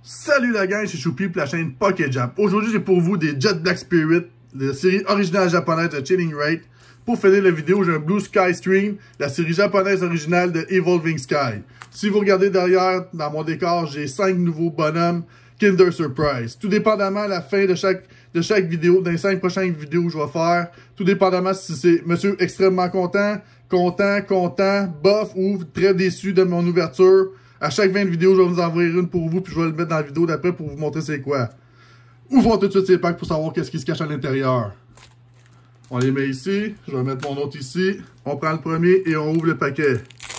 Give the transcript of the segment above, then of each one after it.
Salut la gang, c'est Choupi pour la chaîne PokéJap. Aujourd'hui, j'ai pour vous des Jet Black Spirit, de la série originale japonaise de Chilling Rate. Pour finir la vidéo, j'ai un Blue Sky Stream, la série japonaise originale de Evolving Sky. Si vous regardez derrière, dans mon décor, j'ai 5 nouveaux bonhommes Kinder Surprise. Tout dépendamment à la fin de chaque vidéo, dans les 5 prochaines vidéos que je vais faire, tout dépendamment si c'est monsieur extrêmement content, bof ou très déçu de mon ouverture. À chaque 20 vidéos, je vais vous envoyer une pour vous, puis je vais le mettre dans la vidéo d'après pour vous montrer c'est quoi. Ouvrons tout de suite ces packs pour savoir qu'est-ce qui se cache à l'intérieur. On les met ici, je vais mettre mon autre ici. On prend le premier et on ouvre le paquet.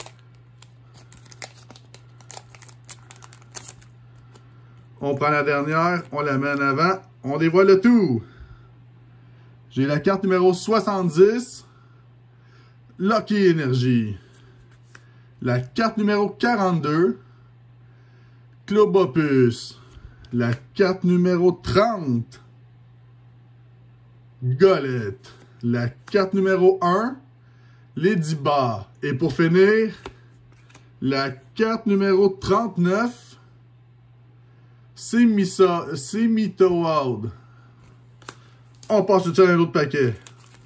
On prend la dernière, on la met en avant, on dévoile le tout. J'ai la carte numéro 70, Lucky Energy. La carte numéro 42, Clobopus. La carte numéro 30, Golette. La carte numéro 1, Ladyba. Et pour finir, la carte numéro 39, Semitoad. On passe tout de suite à un autre paquet.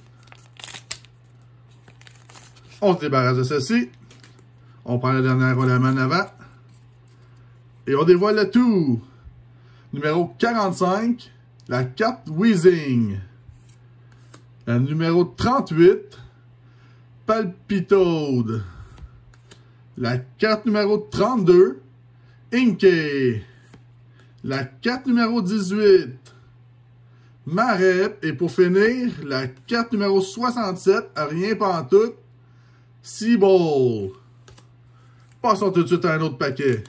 On se débarrasse de ceci. On prend la dernière, on la met en avant. Et on dévoile le tout. Numéro 45, la carte Weezing. La numéro 38, Palpitoad. La carte numéro 32, Inkay. La carte numéro 18, Marep. Et pour finir, la carte numéro 67, rien pantoute, Seaball. Passons tout de suite à un autre paquet.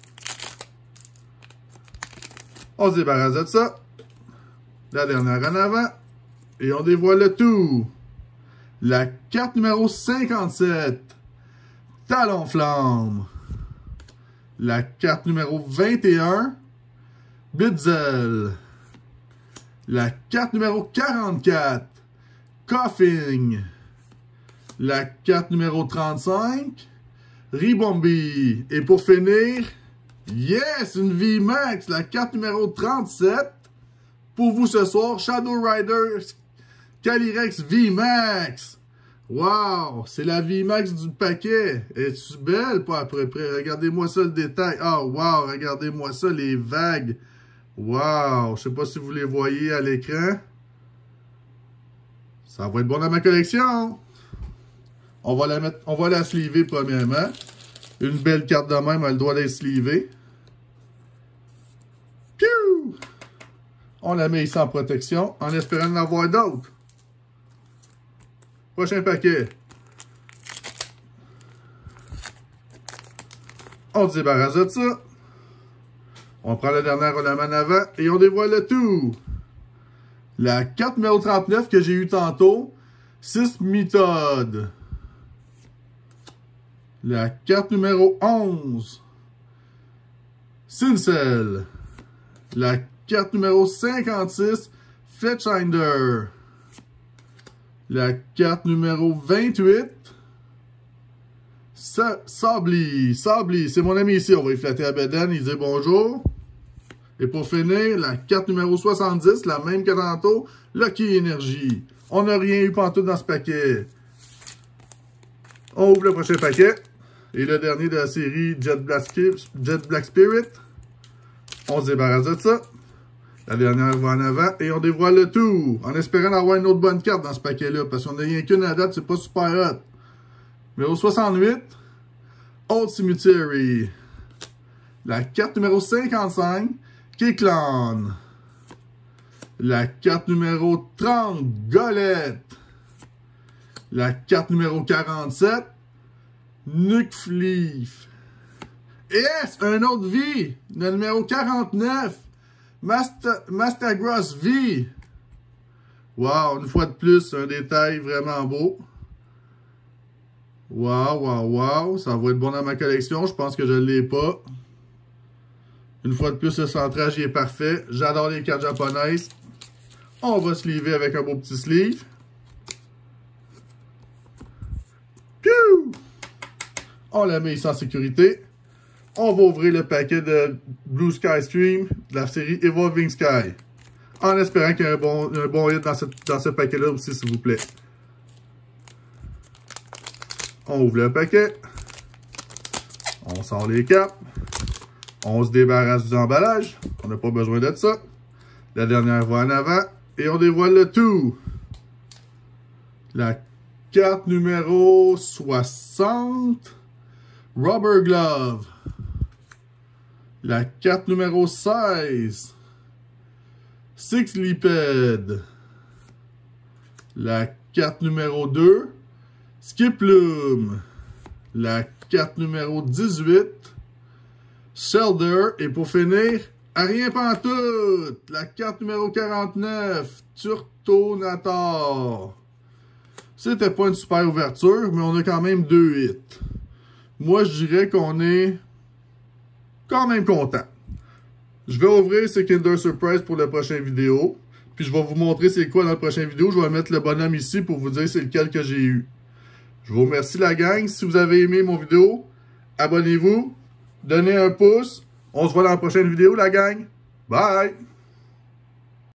On se débarrasse de ça. La dernière en avant. Et on dévoile le tout. La carte numéro 57. Talonflamme. La carte numéro 21. Blitzel. La carte numéro 44. Coughing. La carte numéro 35. Ribombi. Et pour finir, yes, une VMAX, la carte numéro 37. Pour vous ce soir, Shadow Rider Calyrex VMAX. Wow, c'est la VMAX du paquet. Es-tu belle, pas à peu près? Regardez-moi ça le détail. Ah, wow, regardez-moi ça, les vagues. Wow, je sais pas si vous les voyez à l'écran. Ça va être bon dans ma collection. On va la sleever premièrement. Une belle carte de même, elle doit être sleevée. Piou! On la met ici en protection, en espérant en avoir d'autres. Prochain paquet. On se débarrasse de ça. On prend la dernière, on la met en avant et on dévoile le tout. La carte numéro 39 que j'ai eu tantôt, Sismitoad. La carte numéro 11, Cincel. La carte numéro 56, Fletchinder. La carte numéro 28, Sabli. Sabli, c'est mon ami ici. On va y flatter à Beden, il dit bonjour. Et pour finir, la carte numéro 70, la même que tantôt, Lucky Energy. On n'a rien eu pantoute dans ce paquet. On ouvre le prochain paquet. Et le dernier de la série Jet Black Spirit. On se débarrasse de ça. La dernière va en avant et on dévoile le tout. En espérant avoir une autre bonne carte dans ce paquet-là. Parce qu'on n'a rien qu'une à date, c'est pas super hot. Numéro 68. Old Cemetery. La carte numéro 55. Kiclan. La carte numéro 30. Golette. La carte numéro 47. Nucleaf. Yes! Un autre V. Le numéro 49. Mastagross V. Wow, une fois de plus, un détail vraiment beau. Wow. Ça va être bon dans ma collection. Je pense que je ne l'ai pas. Une fois de plus, le centrage est parfait. J'adore les cartes japonaises. On va se sleever avec un beau petit sleeve. Piou! On la met ici en sécurité. on va ouvrir le paquet de Blue Sky Stream de la série Evolving Sky. En espérant qu'il y a un bon hit dans ce paquet-là aussi, s'il vous plaît. On ouvre le paquet. On sort les cartes. On se débarrasse du emballage. On n'a pas besoin de ça. La dernière va en avant. Et on dévoile le tout. La carte numéro 60. Rubber Glove. La carte numéro 16. Six Liped. La carte numéro 2. Skiploom. La carte numéro 18. Shelder. Et pour finir, à rien pantoute, la carte numéro 49. Turtonator. C'était pas une super ouverture, mais on a quand même 2 hits. Moi, je dirais qu'on est quand même content. Je vais ouvrir ce Kinder Surprise pour la prochaine vidéo. Puis je vais vous montrer c'est quoi dans la prochaine vidéo. Je vais mettre le bonhomme ici pour vous dire c'est lequel que j'ai eu. Je vous remercie la gang. Si vous avez aimé mon vidéo, abonnez-vous. Donnez un pouce. On se voit dans la prochaine vidéo la gang. Bye!